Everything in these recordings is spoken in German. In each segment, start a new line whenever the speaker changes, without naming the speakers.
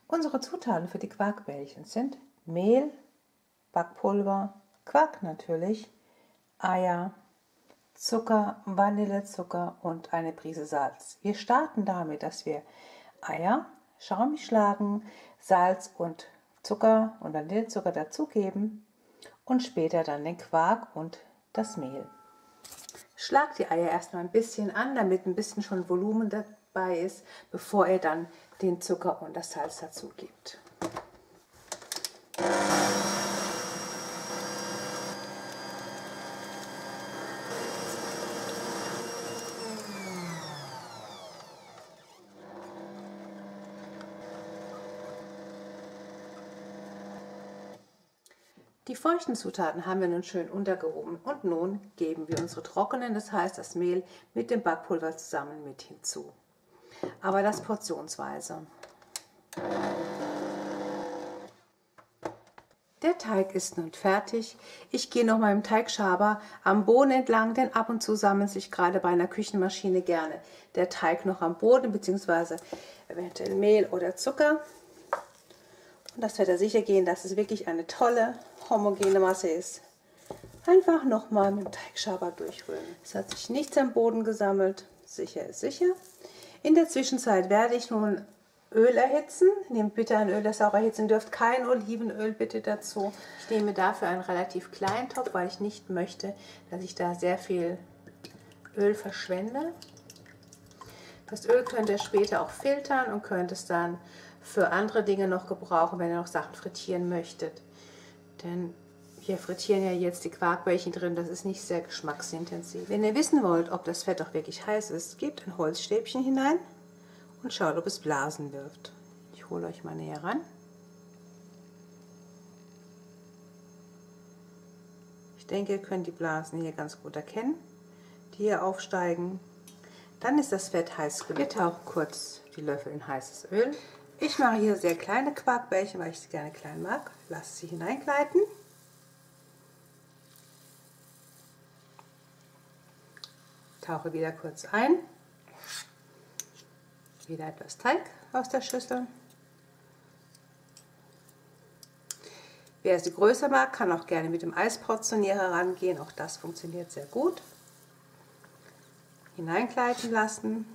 Unsere Zutaten für die Quarkbällchen sind Mehl, Backpulver, Quark natürlich, Eier, Zucker, Vanillezucker und eine Prise Salz. Wir starten damit, dass wir Eier schaumig schlagen, Salz und Zucker und Vanillezucker dazugeben und später dann den Quark und das Mehl. Schlagt die Eier erstmal ein bisschen an, damit ein bisschen schon Volumen dabei ist, bevor ihr dann den Zucker und das Salz dazu gebt. Die feuchten Zutaten haben wir nun schön untergehoben und nun geben wir unsere trockenen, das heißt das Mehl mit dem Backpulver zusammen mit hinzu. Aber das portionsweise. Der Teig ist nun fertig. Ich gehe noch mal im Teigschaber am Boden entlang, denn ab und zu sammelt sich gerade bei einer Küchenmaschine gerne der Teig noch am Boden bzw. eventuell Mehl oder Zucker. Und das wird da sicher gehen, dass es wirklich eine tolle homogene Masse ist. Einfach nochmal mit dem Teigschaber durchrühren. Es hat sich nichts am Boden gesammelt. Sicher ist sicher. In der Zwischenzeit werde ich nun Öl erhitzen. Nehmt bitte ein Öl, das ihr auch erhitzen dürft. Kein Olivenöl bitte dazu. Ich nehme dafür einen relativ kleinen Topf, weil ich nicht möchte, dass ich da sehr viel Öl verschwende. Das Öl könnt ihr später auch filtern und könnt es dann für andere Dinge noch gebrauchen, wenn ihr noch Sachen frittieren möchtet. Denn wir frittieren ja jetzt die Quarkbällchen drin, das ist nicht sehr geschmacksintensiv. Wenn ihr wissen wollt, ob das Fett auch wirklich heiß ist, gebt ein Holzstäbchen hinein und schaut, ob es Blasen wirft. Ich hole euch mal näher ran. Ich denke, ihr könnt die Blasen hier ganz gut erkennen, die hier aufsteigen. Dann ist das Fett heiß genug. Wir tauchen kurz die Löffel in heißes Öl. Ich mache hier sehr kleine Quarkbällchen, weil ich sie gerne klein mag. Lasse sie hineingleiten. Tauche wieder kurz ein. Wieder etwas Teig aus der Schüssel. Wer sie größer mag, kann auch gerne mit dem Eisportionierer rangehen. Auch das funktioniert sehr gut. Hineingleiten lassen.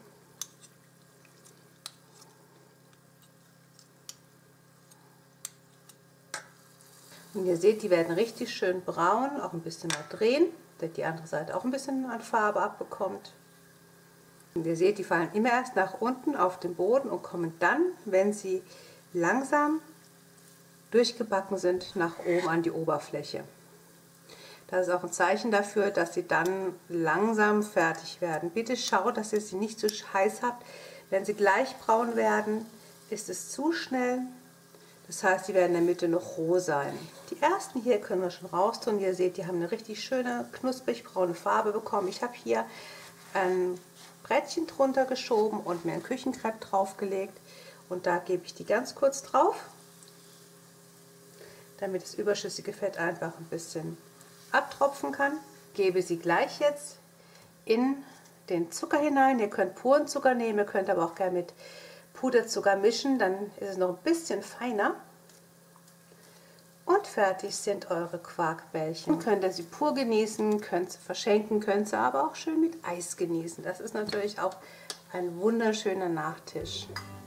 Und ihr seht, die werden richtig schön braun, auch ein bisschen mal drehen, damit die andere Seite auch ein bisschen an Farbe abbekommt. Und ihr seht, die fallen immer erst nach unten auf den Boden und kommen dann, wenn sie langsam durchgebacken sind, nach oben an die Oberfläche. Das ist auch ein Zeichen dafür, dass sie dann langsam fertig werden. Bitte schaut, dass ihr sie nicht zu heiß habt. Wenn sie gleich braun werden, ist es zu schnell. Das heißt, die werden in der Mitte noch roh sein. Die ersten hier können wir schon raustun. Ihr seht, die haben eine richtig schöne, knusprig braune Farbe bekommen. Ich habe hier ein Brettchen drunter geschoben und mir ein Küchenkrepp draufgelegt. Und da gebe ich die ganz kurz drauf, damit das überschüssige Fett einfach ein bisschen abtropfen kann. Gebe sie gleich jetzt in den Zucker hinein. Ihr könnt puren Zucker nehmen, ihr könnt aber auch gerne mit Puderzucker mischen, dann ist es noch ein bisschen feiner. Und fertig sind eure Quarkbällchen. Könnt ihr sie pur genießen, könnt sie verschenken, könnt sie aber auch schön mit Eis genießen. Das ist natürlich auch ein wunderschöner Nachtisch.